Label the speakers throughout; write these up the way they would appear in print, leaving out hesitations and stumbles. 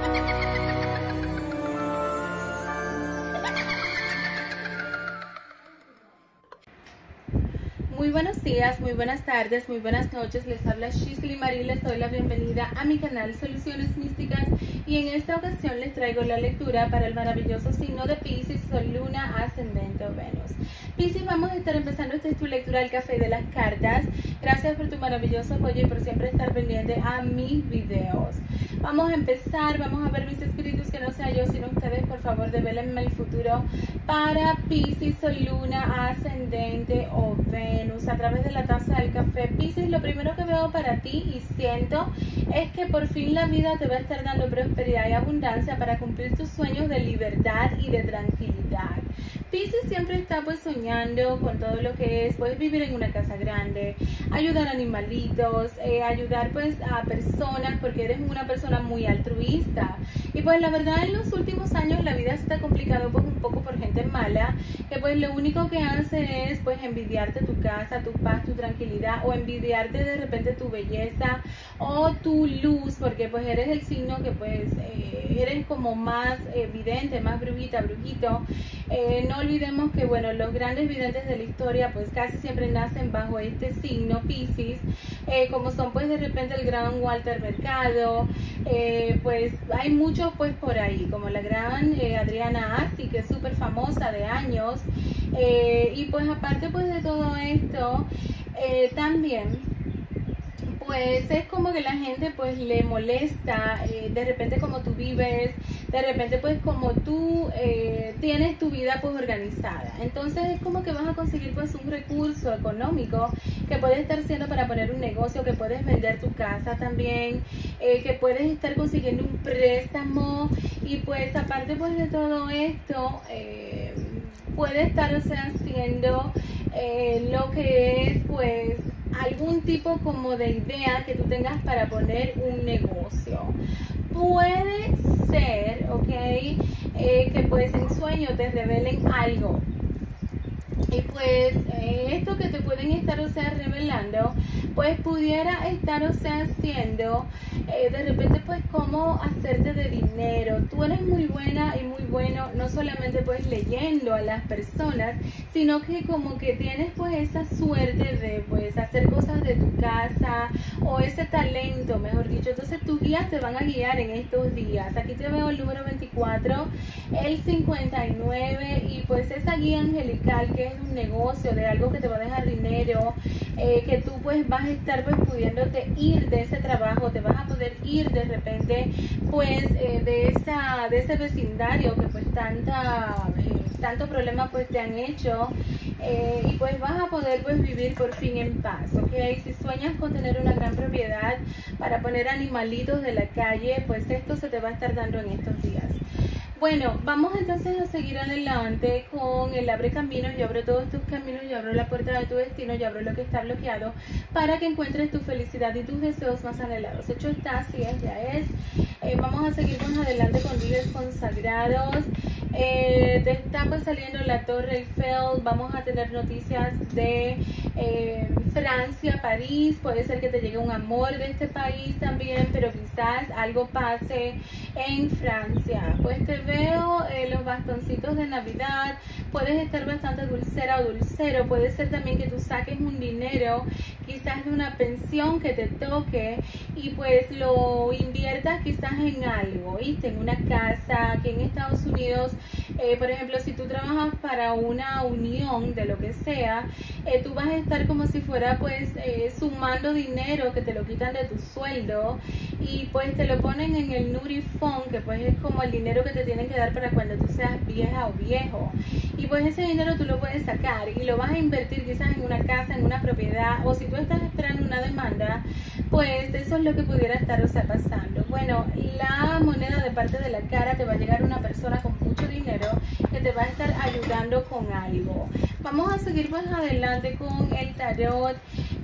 Speaker 1: Muy buenos días, muy buenas tardes, muy buenas noches. Les habla Shisley Marie, les doy la bienvenida a mi canal Soluciones Místicas y en esta ocasión les traigo la lectura para el maravilloso signo de Piscis, Sol, Luna, Ascendente o Venus. Piscis, vamos a estar empezando esta es tu lectura del café de las cartas. Gracias por tu maravilloso apoyo y por siempre estar pendiente a mis videos. Vamos a empezar, vamos a ver mis espíritus, que no sea yo sino ustedes, por favor devélenme el futuro para Piscis, Sol, Luna, Ascendente o Venus a través de la taza del café. Piscis, lo primero que veo para ti y siento es que por fin la vida te va a estar dando prosperidad y abundancia para cumplir tus sueños de libertad y de tranquilidad. Piscis siempre está pues soñando con todo lo que es pues vivir en una casa grande, ayudar a animalitos, ayudar pues a personas, porque eres una persona muy altruista. Y pues la verdad en los últimos años la vida se está complicando pues un poco por gente mala, que pues lo único que hace es pues envidiarte tu casa, tu paz, tu tranquilidad, o envidiarte de repente tu belleza o tu luz, porque pues eres el signo que pues eres como más vidente, más brujita, brujito. No olvidemos que bueno, los grandes videntes de la historia pues casi siempre nacen bajo este signo Piscis, como son pues de repente el gran Walter Mercado, pues hay muchos pues por ahí, como la gran Adriana Asi, que es súper famosa de años, y pues aparte pues de todo esto, también pues es como que la gente pues le molesta de repente como tú vives, de repente pues como tú tienes tu vida pues organizada. Entonces es como que vas a conseguir pues un recurso económico que puede estar siendo para poner un negocio, que puedes vender tu casa también, que puedes estar consiguiendo un préstamo, y pues aparte pues de todo esto puede estar o sea haciendo lo que es pues algún tipo como de idea que tú tengas para poner un negocio. Puede ser, ok, que pues en sueño te revelen algo. Y pues esto que te pueden estar o sea revelando pues pudiera estar o sea haciendo de repente pues cómo hacerte de dinero. Tú eres muy buena y muy bueno no solamente pues leyendo a las personas, sino que como que tienes pues esa suerte de pues hacer cosas de tu casa, o ese talento mejor dicho. Entonces tus guías te van a guiar en estos días. Aquí te veo el número 24, el 59, y pues esa guía angelical que es un negocio, de algo que te va a dejar dinero, que tú pues vas a estar pues pudiéndote ir de ese trabajo, te vas a poder ir de repente pues de ese vecindario que pues tanto problema pues te han hecho, y pues vas a poder pues vivir por fin en paz, ok. Si sueñas con tener una gran propiedad para poner animalitos de la calle, pues esto se te va a estar dando en estos días. Bueno, vamos entonces a seguir adelante con el abre caminos. Yo abro todos tus caminos, yo abro la puerta de tu destino, yo abro lo que está bloqueado para que encuentres tu felicidad y tus deseos más anhelados. Hecho está, así es, ya es. Vamos a seguir más adelante con líderes consagrados. Te está pues saliendo la Torre Eiffel. Vamos a tener noticias de Francia, París. Puede ser que te llegue un amor de este país también, pero quizás algo pase en Francia. Pues te veo los bastoncitos de Navidad. Puedes estar bastante dulcera o dulcero. Puede ser también que tú saques un dinero quizás de una pensión que te toque y pues lo inviertas quizás en algo, ¿viste? En una casa. Aquí en Estados Unidos, por ejemplo, si tú trabajas para una unión de lo que sea, tú vas a estar como si fuera pues sumando dinero que te lo quitan de tu sueldo, y pues te lo ponen en el Nurifón, que pues es como el dinero que te tienen que dar para cuando tú seas vieja o viejo, y pues ese dinero tú lo puedes sacar y lo vas a invertir quizás en una casa, en una propiedad, o si tú estás esperando una demanda, pues eso es lo que pudiera estar o sea pasando. Bueno, la moneda de parte de la cara, te va a llegar una persona con mucho dinero que te va a estar ayudando con algo. Vamos a seguir más adelante con el tarot.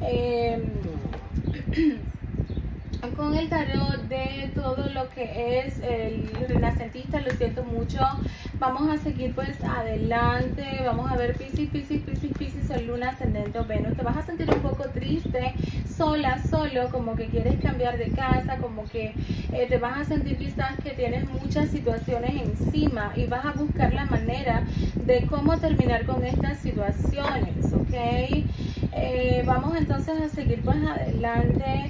Speaker 1: Con el tarot de todo lo que es el renacentista, lo siento mucho. Vamos a seguir pues adelante. Vamos a ver Piscis, Sol, Luna, Ascendente o Venus. Te vas a sentir un poco triste, sola, solo, como que quieres cambiar de casa, como que te vas a sentir quizás que tienes muchas situaciones encima y vas a buscar la manera de cómo terminar con estas situaciones, ¿ok? Vamos entonces a seguir pues adelante.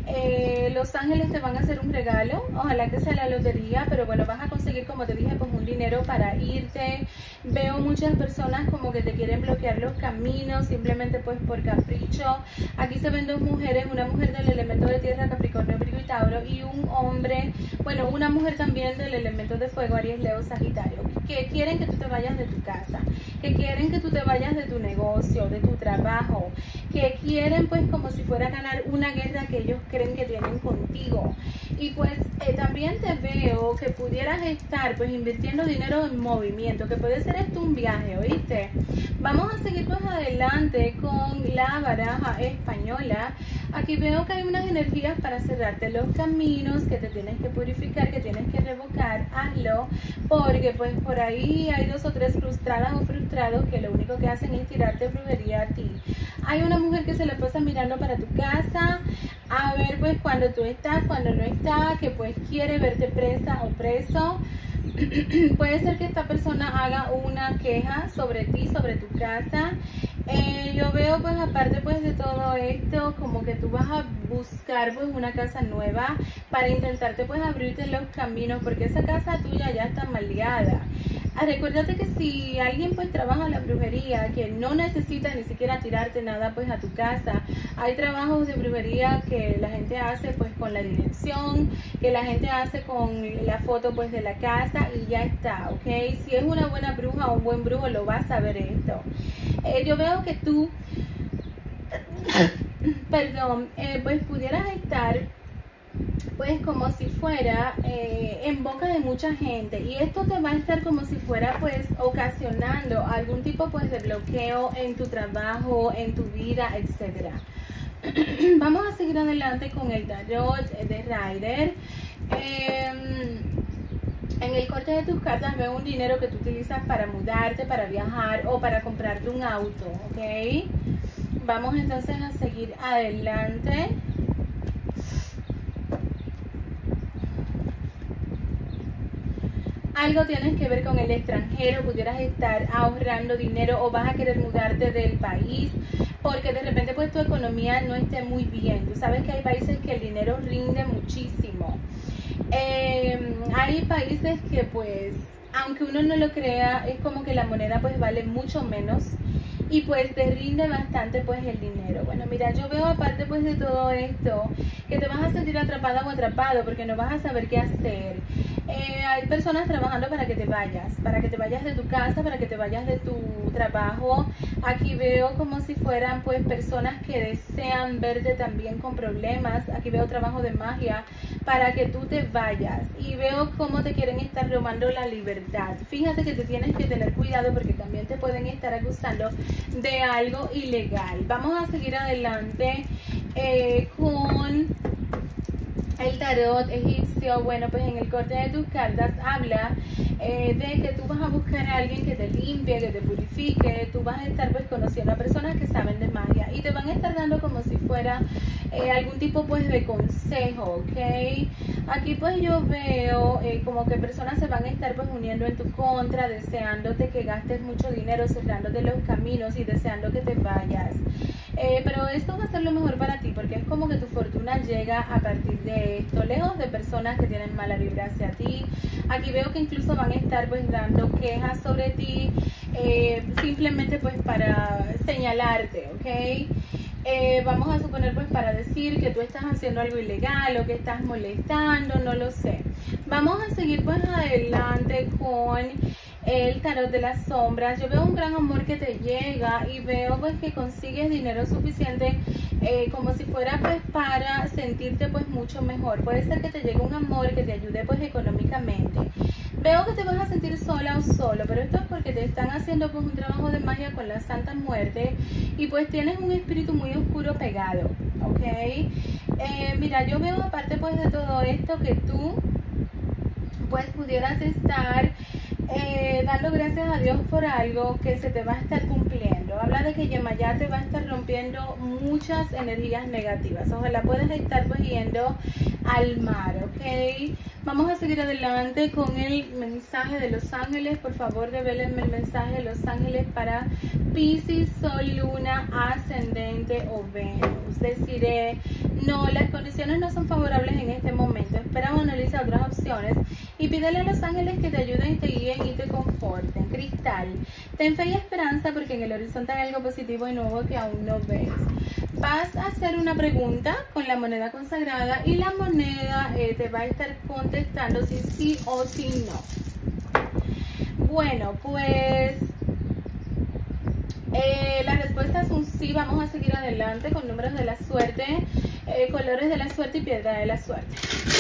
Speaker 1: Los ángeles te van a hacer un regalo, ojalá que sea la lotería, pero bueno, vas a conseguir, como te dije, pues un dinero para irte. Veo muchas personas como que te quieren bloquear los caminos, simplemente pues por capricho. Aquí se ven dos mujeres, una mujer del elemento de tierra, Capricornio, Virgo y Tauro, y un hombre, bueno, una mujer también del elemento de fuego, Aries, Leo, Sagitario, que quieren que tú te vayas de tu casa, que quieren que tú te vayas de tu negocio, de tu trabajo, que quieren pues como si fuera a ganar una guerra que ellos creen que tienen contigo. Y pues también te veo que pudieras estar pues invirtiendo dinero en movimiento, que puede ser esto un viaje, ¿oíste? Vamos a seguir pues adelante con la baraja española. Aquí veo que hay unas energías para cerrarte los caminos, que te tienes que purificar, que tienes que revocar. Hazlo, porque pues por ahí hay 2 o 3 frustradas o frustrados que lo único que hacen es tirarte brujería a ti. Hay una mujer que se la pasa mirando para tu casa, a ver pues cuando tú estás, cuando no estás, que pues quiere verte presa o preso. Puede ser que esta persona haga una queja sobre ti, sobre tu casa. Yo veo pues aparte pues de todo esto, como que tú vas a buscar pues una casa nueva para intentarte pues abrirte los caminos, porque esa casa tuya ya está maleada. Recuérdate que si alguien pues trabaja la brujería, que no necesita ni siquiera tirarte nada pues a tu casa, hay trabajos de brujería que la gente hace pues con la dirección, que la gente hace con la foto pues de la casa y ya está, ¿ok? Si es una buena bruja o un buen brujo lo vas a ver esto. Yo veo que tú, perdón, pues pudieras estar pues como si fuera en boca de mucha gente, y esto te va a estar como si fuera pues ocasionando algún tipo pues de bloqueo en tu trabajo, en tu vida, etcétera. Vamos a seguir adelante con el tarot de Rider. En el corte de tus cartas veo un dinero que tú utilizas para mudarte, para viajar o para comprarte un auto, ¿ok? Vamos entonces a seguir adelante. Algo tienes que ver con el extranjero, pudieras estar ahorrando dinero o vas a querer mudarte del país porque de repente pues tu economía no esté muy bien. Tú sabes que hay países que el dinero rinde muchísimo. Hay países que pues, aunque uno no lo crea, es como que la moneda pues vale mucho menos y pues te rinde bastante pues el dinero. Bueno, mira, yo veo aparte pues de todo esto que te vas a sentir atrapada o atrapado porque no vas a saber qué hacer. Hay personas trabajando para que te vayas de tu casa, para que te vayas de tu trabajo. Aquí veo como si fueran pues personas que desean verte también con problemas. Aquí veo trabajo de magia para que tú te vayas, y veo cómo te quieren estar robando la libertad. Fíjate que te tienes que tener cuidado porque también te pueden estar acusando de algo ilegal. Vamos a seguir adelante con el tarot egipcio. Bueno, pues en el corte de tus cartas habla de que tú vas a buscar a alguien que te limpie, que te purifique. Tú vas a estar pues conociendo a personas que saben de magia y te van a estar dando como si fuera algún tipo pues de consejo, ¿ok? Aquí pues yo veo como que personas se van a estar pues uniendo en tu contra, deseándote que gastes mucho dinero, cerrándote los caminos y deseando que te vayas. Pero esto va a ser lo mejor para ti porque es como que tu fortuna llega a partir de esto, lejos de personas que tienen mala vibra hacia ti. Aquí veo que incluso van a estar pues dando quejas sobre ti, simplemente pues para señalarte, ¿ok? Vamos a suponer pues para decir que tú estás haciendo algo ilegal o que estás molestando, no lo sé. Vamos a seguir pues adelante con el tarot de las sombras. Yo veo un gran amor que te llega y veo pues que consigues dinero suficiente como si fuera pues para sentirte pues mucho mejor. Puede ser que te llegue un amor que te ayude pues económicamente. Veo que te vas a sentir sola o solo, pero esto es porque te están haciendo pues un trabajo de magia con la Santa Muerte y pues tienes un espíritu muy oscuro pegado, ¿ok? Mira, yo veo aparte pues de todo esto que tú pues pudieras estar dando gracias a Dios por algo que se te va a estar cumpliendo. Habla de que Yemayá te va a estar rompiendo muchas energías negativas. Ojalá puedas estar pues yendo al mar, ¿ok? Vamos a seguir adelante con el mensaje de los ángeles. Por favor, revélenme el mensaje de los ángeles para Piscis, Sol, Luna, Ascendente o Venus. Deciré, no, las condiciones no son favorables en este momento. Espera o analiza otras opciones y pídele a los ángeles que te ayuden, te guíen y te conforten. Cristal, ten fe y esperanza porque en el horizonte hay algo positivo y nuevo que aún no ves. Vas a hacer una pregunta con la moneda consagrada y la moneda te va a estar contestando si sí o si no. Bueno, pues la respuesta es un sí. Vamos a seguir adelante con números de la suerte, colores de la suerte y piedra de la suerte.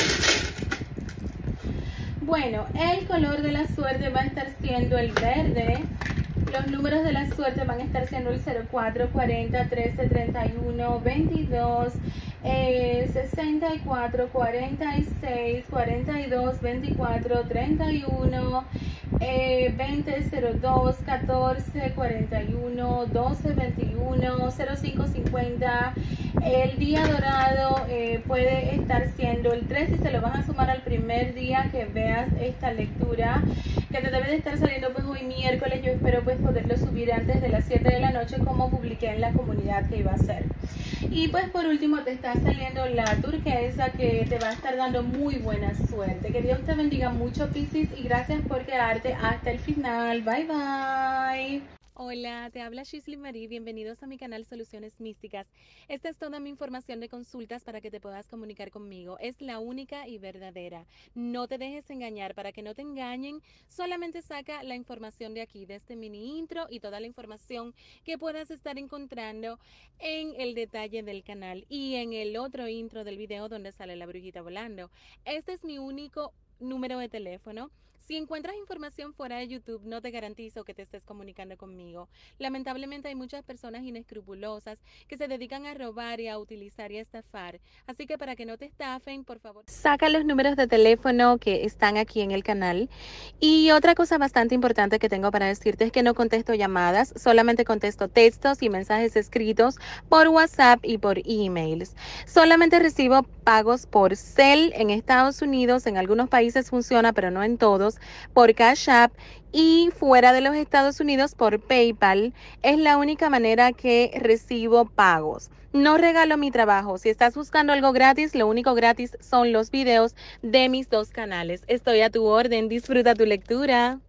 Speaker 1: Bueno, el color de la suerte va a estar siendo el verde. Los números de la suerte van a estar siendo el 04, 40, 13, 31, 22, 64, 46, 42, 24, 31, 20, 02, 14, 41, 12, 21, 05, 50. El día dorado puede estar siendo el 3 y se lo van a sumar al primer día que veas esta lectura, que te debe de estar saliendo pues hoy miércoles. Yo espero pues poderlo subir antes de las 7 de la noche como publiqué en la comunidad que iba a ser. Y pues por último te está saliendo la turquesa, que te va a estar dando muy buena suerte. Que Dios te bendiga mucho, Piscis, y gracias por quedarte hasta el final. Bye bye.
Speaker 2: Hola, te habla Shisley Marie, bienvenidos a mi canal Soluciones Místicas. Esta es toda mi información de consultas para que te puedas comunicar conmigo. Es la única y verdadera. No te dejes engañar, para que no te engañen. Solamente saca la información de aquí, de este mini intro y toda la información que puedas estar encontrando en el detalle del canal y en el otro intro del video donde sale la brujita volando. Este es mi único número de teléfono. Si encuentras información fuera de YouTube, no te garantizo que te estés comunicando conmigo. Lamentablemente hay muchas personas inescrupulosas que se dedican a robar y a utilizar y a estafar. Así que para que no te estafen, por favor, saca los números de teléfono que están aquí en el canal. Y otra cosa bastante importante que tengo para decirte es que no contesto llamadas, solamente contesto textos y mensajes escritos por WhatsApp y por emails. Solamente recibo pagos por Zelle en Estados Unidos, en algunos países funciona, pero no en todos, por Cash App, y fuera de los Estados Unidos por PayPal. Es la única manera que recibo pagos. No regalo mi trabajo. Si estás buscando algo gratis, lo único gratis son los videos de mis dos canales. Estoy a tu orden. Disfruta tu lectura.